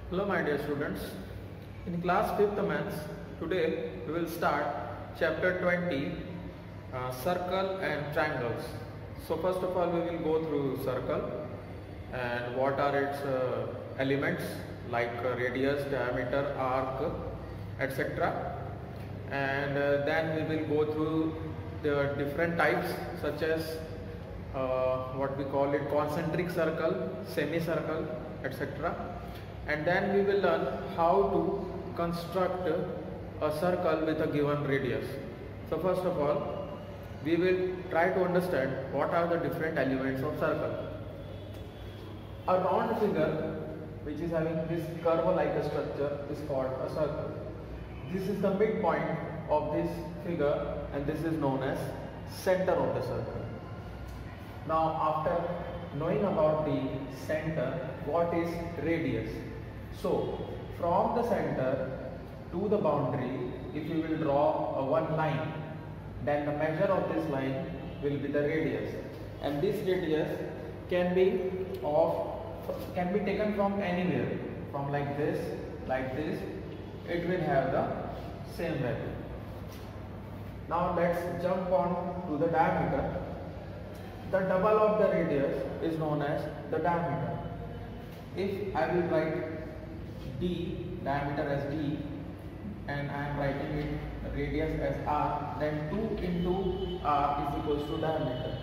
Hello my dear students. In class 5th maths, today we will start chapter 20 circle and triangles. So first of all we will go through circle and what are its elements like radius, diameter, arc, etc. And then we will go through the different types such as what we call it concentric circle, semicircle, etc. And then we will learn how to construct a circle with a given radius. So first of all, we will try to understand what are the different elements of circle. A round figure which is having this curve-like structure is called a circle. This is the midpoint of this figure and this is known as center of the circle. Now after knowing about the center, what is radius? So from the center to the boundary, if you will draw one line, then the measure of this line will be the radius, and this radius can be taken from anywhere, from like this, it will have the same value. Now let's jump on to the diameter. The double of the radius is known as the diameter. If I will write diameter as d and I am writing it radius as r, then 2 into r is equals to diameter.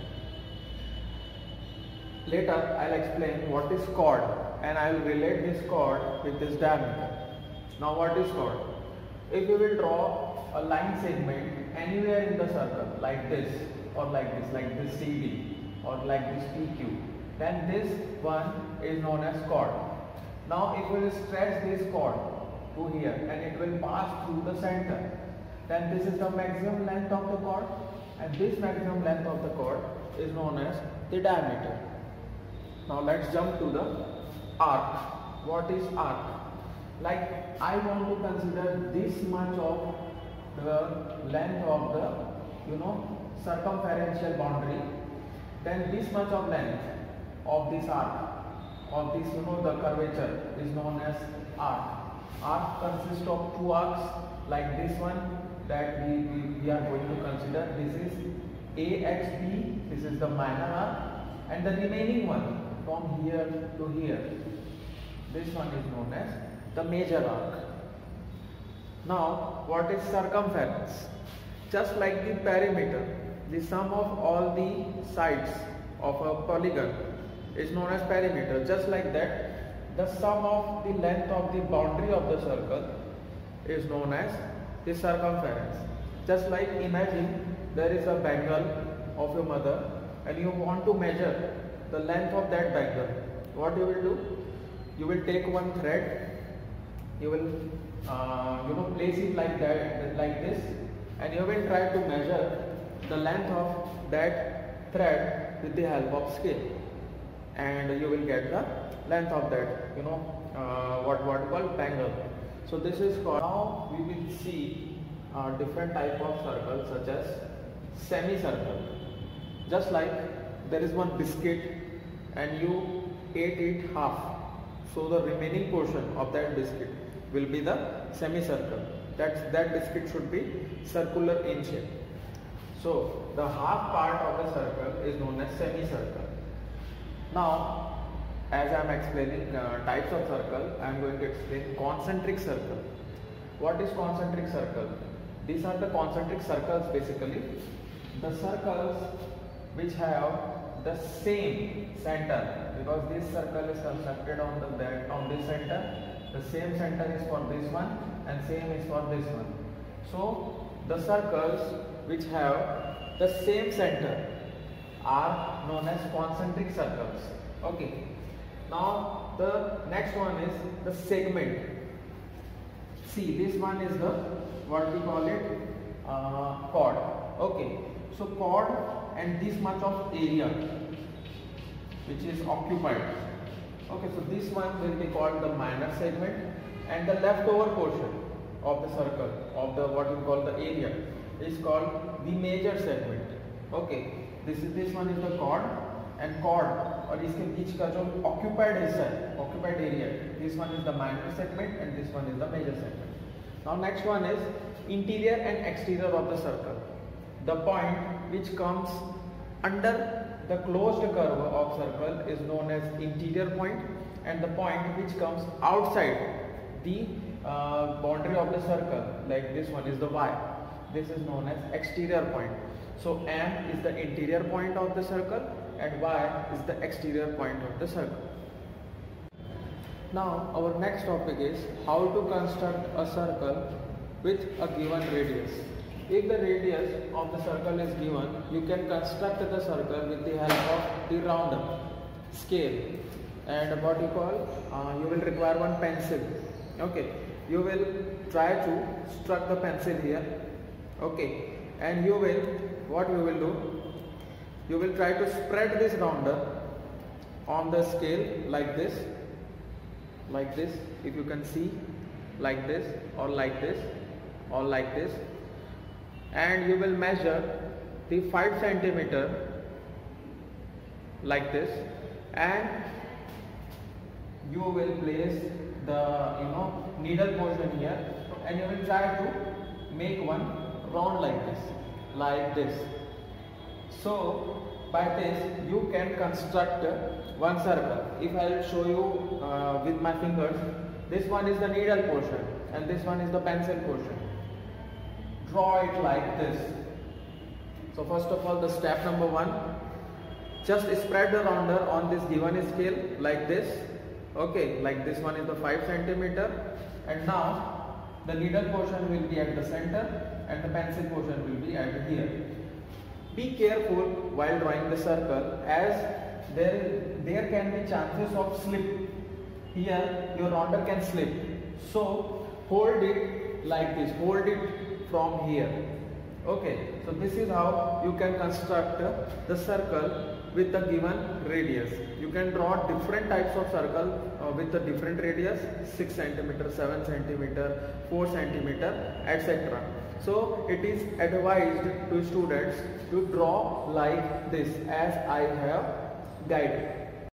Later I will explain what is chord and I will relate this chord with this diameter. Now what is chord? If you will draw a line segment anywhere in the circle like this or like this CD or like this PQ, then this one is known as chord. Now if we will stretch this chord to here and it will pass through the center, then this is the maximum length of the chord, and this maximum length of the chord is known as the diameter. Now let's jump to the arc. What is arc? Like I want to consider this much of the length of the circumferential boundary, then this much of length of this arc, of this the curvature is known as arc. Arc consists of two arcs like this one that we are going to consider. This is AXB, this is the minor arc, and the remaining one from here to here, this one is known as the major arc. Now what is circumference? Just like the perimeter, the sum of all the sides of a polygon is known as perimeter. Just like that, the sum of the length of the boundary of the circle is known as the circumference. Just like imagine there is a bangle of your mother and you want to measure the length of that bangle. What you will do? You will take one thread, you will place it like that, like this, and you will try to measure the length of that thread with the help of scale, and you will get the length of that what we call bangle. So this is called. Now we will see different type of circles such as semicircle. Just like there is one biscuit and you ate it half, so the remaining portion of that biscuit will be the semicircle. That biscuit should be circular in shape. So the half part of the circle is known as semicircle. Now as I am explaining types of circle, I am going to explain concentric circle. What is concentric circle? These are the concentric circles basically. The circles which have the same center, because this circle is constructed on this center. The same center is for this one and same is for this one. So the circles which have the same center are known as concentric circles. Okay. Now the next one is the segment. See, this one is the what we call it chord. Okay. So chord and this much of area which is occupied. Okay, so this one will be called the minor segment, and the leftover portion of the circle of the what we call the area is called the major segment. Okay, this one is the chord, and chord और इसके बीच का जो occupied हिस्सा है, occupied area, this one is the minor segment and this one is the major segment. Now next one is interior and exterior of the circle. The point which comes under the closed curve of circle is known as interior point, and the point which comes outside the boundary of the circle, like this one is the Y, this is known as exterior point. So M is the interior point of the circle and Y is the exterior point of the circle. Now our next topic is how to construct a circle with a given radius. If the radius of the circle is given, you can construct the circle with the help of the rounder, scale, and what you call, you will require one pencil. Okay, you will try to struck the pencil here. Okay, and you will, what you will do, you will try to spread this rounder on the scale like this, if you can see, like this or like this or like this, and you will measure the 5 centimeter like this, and you will place the needle portion here, and you will try to make one round like this. So by this you can construct one circle. If I will show you with my fingers, this one is the needle portion and this one is the pencil portion. Draw it like this. So first of all, the step number 1, just spread the rounder on this given scale like this. Okay, like this one is the 5 centimeter, and now the needle portion will be at the center and the pencil portion will be at here. Be careful while drawing the circle, as there can be chances of slip. Here your rounder can slip, so hold it like this, hold it from here. Okay, so this is how you can construct the circle with the given radius. You can draw different types of circle with the different radius, 6 centimeter, 7 centimeter, 4 centimeter, etc. So it is advised to students to draw like this as I have guided.